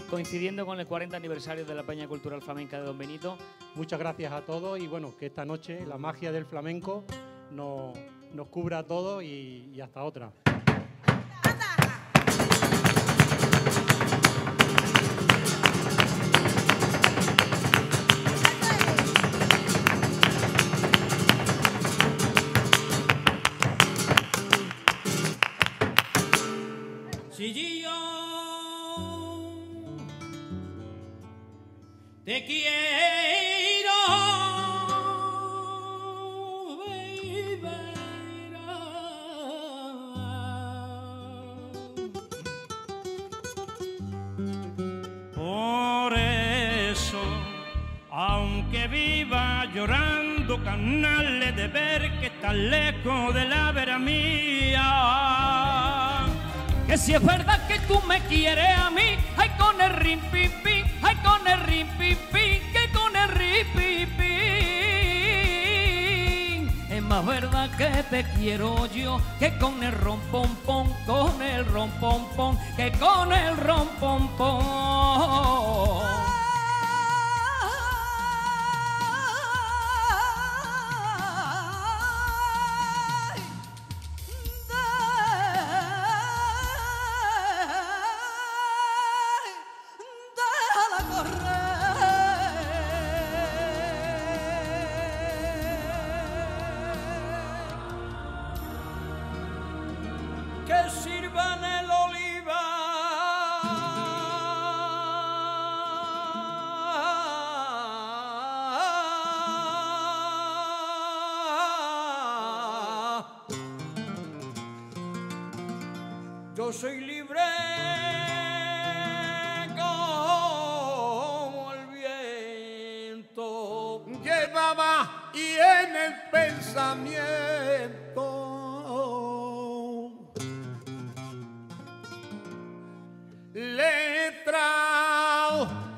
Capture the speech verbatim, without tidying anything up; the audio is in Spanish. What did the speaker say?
coincidiendo con el cuarenta aniversario de la Peña Cultural Flamenca de Don Benito. Muchas gracias a todos y bueno, que esta noche la magia del flamenco nos, nos cubra a todos y, y hasta otra. Si yo te quiero, baby, por eso, aunque viva llorando, canales de ver que estás lejos de la vera mía. Que si es verdad que tú me quieres a mí, ay con el rim pi pi, ay con el rim pi pi, que con el rim pi pi. Es más verdad que te quiero yo, que con el rom pom pom, con el rom pom pom, que con el rom pom pom. Que sirvan el oliva yo soy libre como el viento Llevaba y en el pensamiento letra